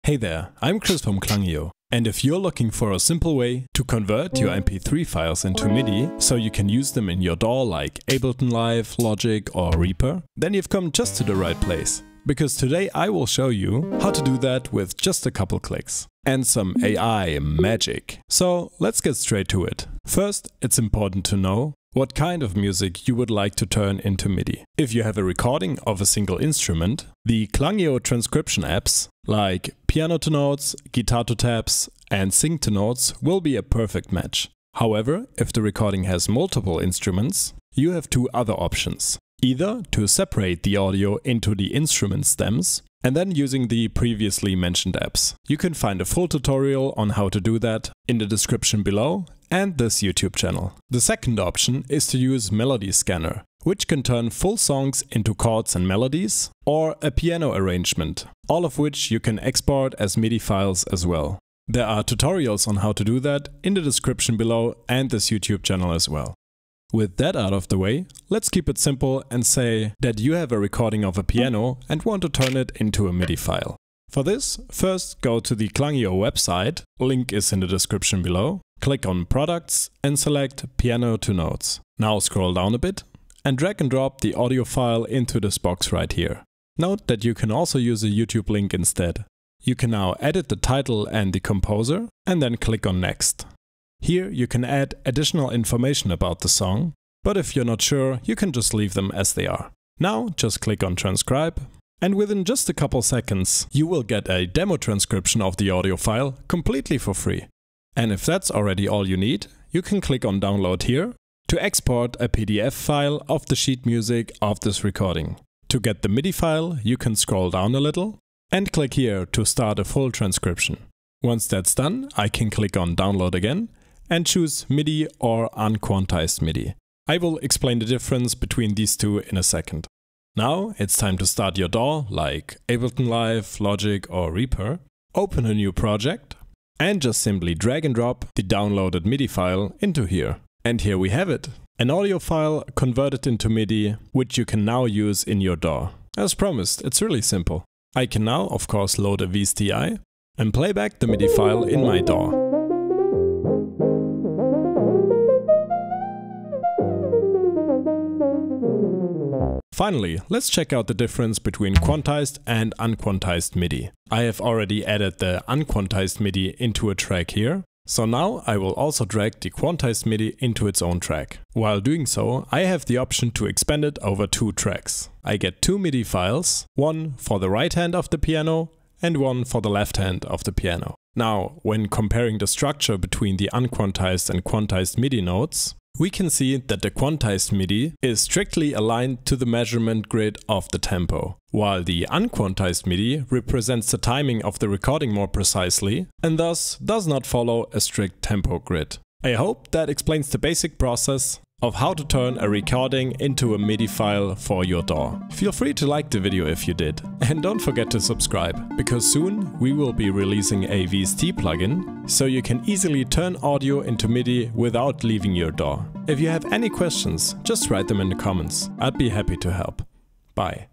Hey there, I'm Chris from Klangio, and if you're looking for a simple way to convert your MP3 files into MIDI so you can use them in your DAW like Ableton Live, Logic or Reaper, then you've come just to the right place. Because today I will show you how to do that with just a couple clicks. And some AI magic. So let's get straight to it. First, it's important to know what kind of music you would like to turn into MIDI. If you have a recording of a single instrument, the Klangio transcription apps like Piano to Notes, Guitar to Tabs and Sing to Notes will be a perfect match. However, if the recording has multiple instruments, you have two other options. Either to separate the audio into the instrument stems and then using the previously mentioned apps. You can find a full tutorial on how to do that in the description below and this YouTube channel. The second option is to use Melody Scanner, which can turn full songs into chords and melodies, or a piano arrangement, all of which you can export as MIDI files as well. There are tutorials on how to do that in the description below and this YouTube channel as well. With that out of the way, let's keep it simple and say that you have a recording of a piano and want to turn it into a MIDI file. For this, first go to the Klangio website, link is in the description below, click on Products and select Piano to Notes. Now scroll down a bit and drag and drop the audio file into this box right here. Note that you can also use a YouTube link instead. You can now edit the title and the composer and then click on Next. Here you can add additional information about the song, but if you're not sure, you can just leave them as they are. Now just click on Transcribe, and within just a couple seconds you will get a demo transcription of the audio file completely for free. And if that's already all you need, you can click on Download here to export a PDF file of the sheet music of this recording. To get the MIDI file, you can scroll down a little and click here to start a full transcription. Once that's done, I can click on Download again and choose MIDI or unquantized MIDI. I will explain the difference between these two in a second. Now it's time to start your DAW like Ableton Live, Logic or Reaper. Open a new project and just simply drag and drop the downloaded MIDI file into here. And here we have it, an audio file converted into MIDI, which you can now use in your DAW. As promised, it's really simple. I can now, of course, load a VSTi and play back the MIDI file in my DAW. Finally, let's check out the difference between quantized and unquantized MIDI. I have already added the unquantized MIDI into a track here, so now I will also drag the quantized MIDI into its own track. While doing so, I have the option to expand it over two tracks. I get two MIDI files, one for the right hand of the piano and one for the left hand of the piano. Now, when comparing the structure between the unquantized and quantized MIDI notes, we can see that the quantized MIDI is strictly aligned to the measurement grid of the tempo, while the unquantized MIDI represents the timing of the recording more precisely and thus does not follow a strict tempo grid. I hope that explains the basic process of how to turn a recording into a MIDI file for your DAW. Feel free to like the video if you did, and don't forget to subscribe, because soon we will be releasing a VST plugin, so you can easily turn audio into MIDI without leaving your DAW. If you have any questions, just write them in the comments. I'd be happy to help. Bye.